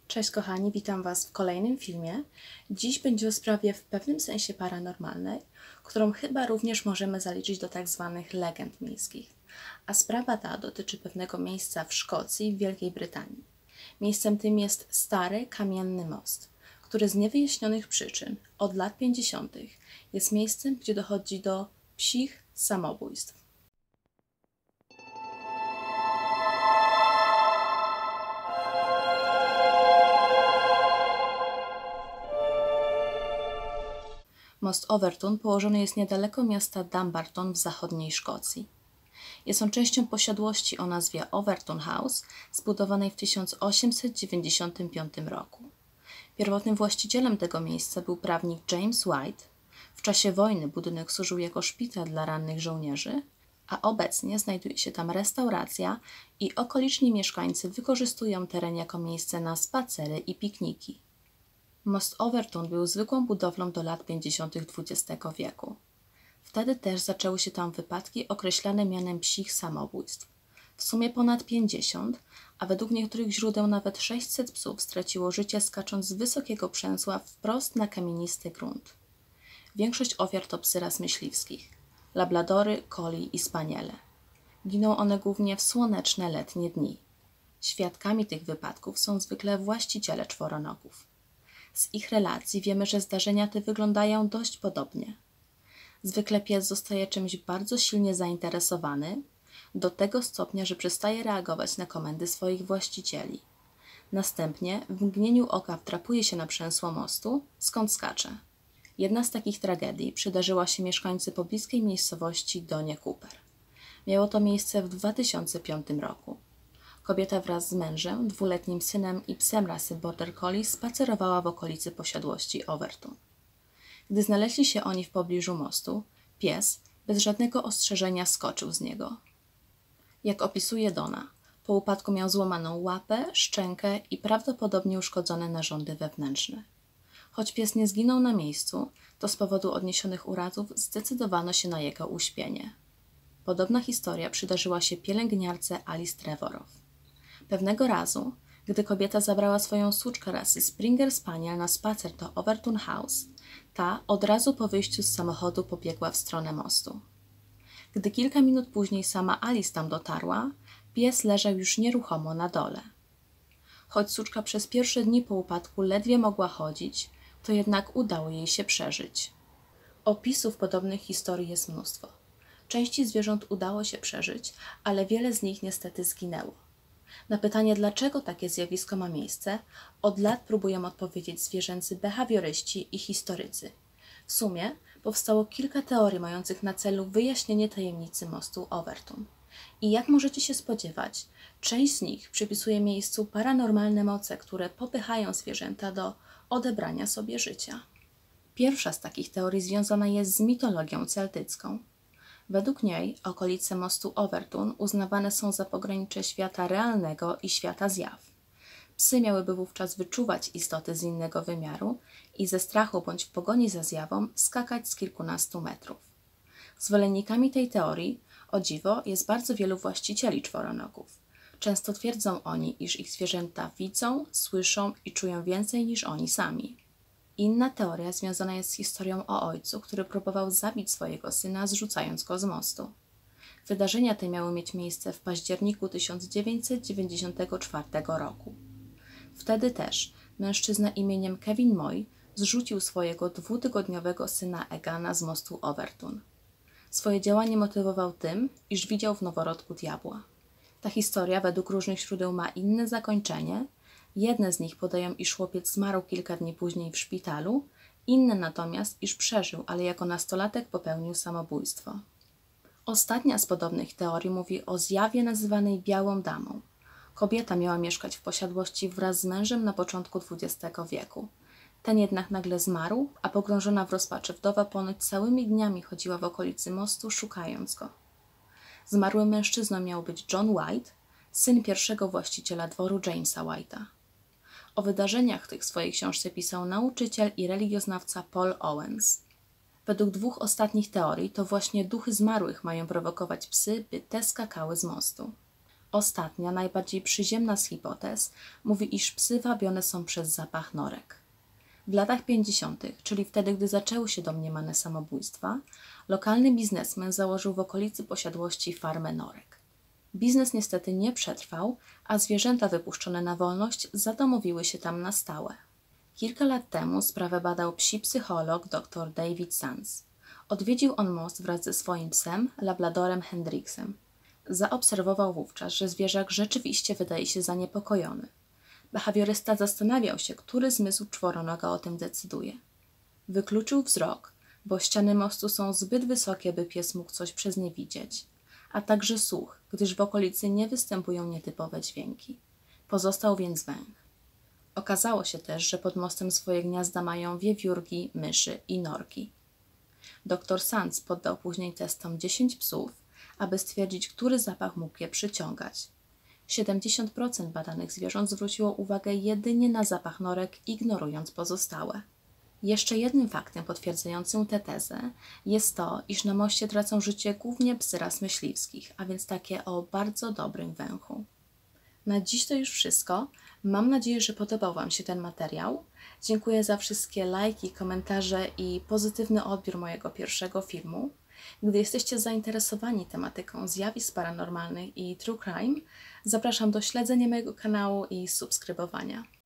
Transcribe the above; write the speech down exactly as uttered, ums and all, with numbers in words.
Cześć kochani, witam Was w kolejnym filmie. Dziś będzie o sprawie w pewnym sensie paranormalnej, którą chyba również możemy zaliczyć do tak zwanych legend miejskich. A sprawa ta dotyczy pewnego miejsca w Szkocji, w Wielkiej Brytanii. Miejscem tym jest stary, kamienny most, który z niewyjaśnionych przyczyn od lat pięćdziesiątych jest miejscem, gdzie dochodzi do psich samobójstw. Most Overton położony jest niedaleko miasta Dumbarton w zachodniej Szkocji. Jest on częścią posiadłości o nazwie Overton House, zbudowanej w tysiąc osiemset dziewięćdziesiątym piątym roku. Pierwotnym właścicielem tego miejsca był prawnik James White. W czasie wojny budynek służył jako szpital dla rannych żołnierzy, a obecnie znajduje się tam restauracja i okoliczni mieszkańcy wykorzystują teren jako miejsce na spacery i pikniki. Most Overton był zwykłą budowlą do lat pięćdziesiątych dwudziestego wieku. Wtedy też zaczęły się tam wypadki określane mianem psich samobójstw. W sumie ponad pięćdziesiąt, a według niektórych źródeł nawet sześćset psów straciło życie skacząc z wysokiego przęsła wprost na kamienisty grunt. Większość ofiar to psy ras myśliwskich, labradory, collie i spaniele. Giną one głównie w słoneczne letnie dni. Świadkami tych wypadków są zwykle właściciele czworonogów. Z ich relacji wiemy, że zdarzenia te wyglądają dość podobnie. Zwykle pies zostaje czymś bardzo silnie zainteresowany, do tego stopnia, że przestaje reagować na komendy swoich właścicieli. Następnie w mgnieniu oka wdrapuje się na przęsło mostu, skąd skacze. Jedna z takich tragedii przydarzyła się mieszkańcy pobliskiej miejscowości Donie Cooper. Miało to miejsce w dwa tysiące piątym roku. Kobieta wraz z mężem, dwuletnim synem i psem rasy Border Collie spacerowała w okolicy posiadłości Overton. Gdy znaleźli się oni w pobliżu mostu, pies bez żadnego ostrzeżenia skoczył z niego. Jak opisuje Donna, po upadku miał złamaną łapę, szczękę i prawdopodobnie uszkodzone narządy wewnętrzne. Choć pies nie zginął na miejscu, to z powodu odniesionych urazów zdecydowano się na jego uśpienie. Podobna historia przydarzyła się pielęgniarce Alice Trevorow. Pewnego razu, gdy kobieta zabrała swoją suczkę rasy Springer Spaniel na spacer do Overton House, ta od razu po wyjściu z samochodu pobiegła w stronę mostu. Gdy kilka minut później sama Alice tam dotarła, pies leżał już nieruchomo na dole. Choć suczka przez pierwsze dni po upadku ledwie mogła chodzić, to jednak udało jej się przeżyć. Opisów podobnych historii jest mnóstwo. Części zwierząt udało się przeżyć, ale wiele z nich niestety zginęło. Na pytanie, dlaczego takie zjawisko ma miejsce, od lat próbują odpowiedzieć zwierzęcy behawioryści i historycy. W sumie powstało kilka teorii mających na celu wyjaśnienie tajemnicy mostu Overton. I jak możecie się spodziewać, część z nich przypisuje miejscu paranormalne moce, które popychają zwierzęta do odebrania sobie życia. Pierwsza z takich teorii związana jest z mitologią celtycką. Według niej okolice mostu Overton uznawane są za pogranicze świata realnego i świata zjaw. Psy miałyby wówczas wyczuwać istoty z innego wymiaru i ze strachu bądź w pogoni za zjawą skakać z kilkunastu metrów. Zwolennikami tej teorii, o dziwo, jest bardzo wielu właścicieli czworonogów. Często twierdzą oni, iż ich zwierzęta widzą, słyszą i czują więcej niż oni sami. Inna teoria związana jest z historią o ojcu, który próbował zabić swojego syna, zrzucając go z mostu. Wydarzenia te miały mieć miejsce w październiku tysiąc dziewięćset dziewięćdziesiątego czwartego roku. Wtedy też mężczyzna imieniem Kevin Moy zrzucił swojego dwutygodniowego syna Egana z mostu Overton. Swoje działanie motywował tym, iż widział w noworodku diabła. Ta historia według różnych źródeł ma inne zakończenie. Jedne z nich podają, iż chłopiec zmarł kilka dni później w szpitalu, inne natomiast, iż przeżył, ale jako nastolatek popełnił samobójstwo. Ostatnia z podobnych teorii mówi o zjawie nazywanej Białą Damą. Kobieta miała mieszkać w posiadłości wraz z mężem na początku dwudziestego wieku. Ten jednak nagle zmarł, a pogrążona w rozpaczy wdowa ponoć całymi dniami chodziła w okolicy mostu, szukając go. Zmarłym mężczyzną miał być John White, syn pierwszego właściciela dworu Jamesa White'a. O wydarzeniach tych w swojej książce pisał nauczyciel i religioznawca Paul Owens. Według dwóch ostatnich teorii to właśnie duchy zmarłych mają prowokować psy, by te skakały z mostu. Ostatnia, najbardziej przyziemna z hipotez, mówi, iż psy wabione są przez zapach norek. W latach pięćdziesiątych, czyli wtedy, gdy zaczęły się domniemane samobójstwa, lokalny biznesmen założył w okolicy posiadłości farmę norek. Biznes niestety nie przetrwał, a zwierzęta wypuszczone na wolność zadomowiły się tam na stałe. Kilka lat temu sprawę badał psi psycholog dr David Sands. Odwiedził on most wraz ze swoim psem, labradorem Hendricksem. Zaobserwował wówczas, że zwierzak rzeczywiście wydaje się zaniepokojony. Behawiorysta zastanawiał się, który zmysł czworonoga o tym decyduje. Wykluczył wzrok, bo ściany mostu są zbyt wysokie, by pies mógł coś przez nie widzieć, a także słuch, gdyż w okolicy nie występują nietypowe dźwięki. Pozostał więc węch. Okazało się też, że pod mostem swoje gniazda mają wiewiórki, myszy i norki. Doktor Sands poddał później testom dziesięć psów, aby stwierdzić, który zapach mógł je przyciągać. siedemdziesiąt procent badanych zwierząt zwróciło uwagę jedynie na zapach norek, ignorując pozostałe. Jeszcze jednym faktem potwierdzającym tę tezę jest to, iż na moście tracą życie głównie psy ras myśliwskich, a więc takie o bardzo dobrym węchu. Na dziś to już wszystko. Mam nadzieję, że podobał Wam się ten materiał. Dziękuję za wszystkie lajki, komentarze i pozytywny odbiór mojego pierwszego filmu. Gdy jesteście zainteresowani tematyką zjawisk paranormalnych i true crime, zapraszam do śledzenia mojego kanału i subskrybowania.